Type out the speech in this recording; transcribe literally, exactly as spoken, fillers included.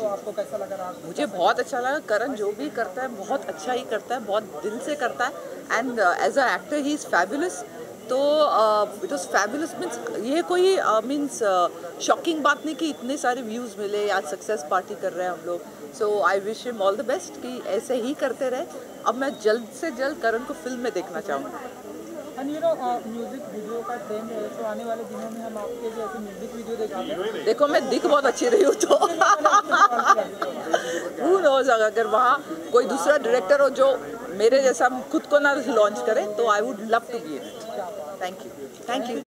तो आपको कैसा लगा रहा? मुझे बहुत अच्छा लगा। करण जो भी करता है बहुत अच्छा ही करता है, बहुत दिल से करता है and as a actor he is fabulous. तो इट वॉज फैबुलस मीन्स ये कोई मीन्स शॉकिंग बात नहीं कि इतने सारे व्यूज़ मिले, आज सक्सेस पार्टी कर रहे हैं हम लोग। So I wish him all the best कि ऐसे ही करते रहे। अब मैं जल्द से जल्द करण को फिल्म में देखना चाहूँगी। And you know music video का ट्रेंड है, तो आने वाले दिनों में हम आपके जैसे म्यूजिक वीडियो देखेंगे। देखो मैं दिख बहुत अच्छी रही हूँ तो हू नोज, अगर वहाँ कोई दूसरा डायरेक्टर हो जो मेरे जैसा खुद को ना लॉन्च करे तो I would love to be it. Thank you, thank you.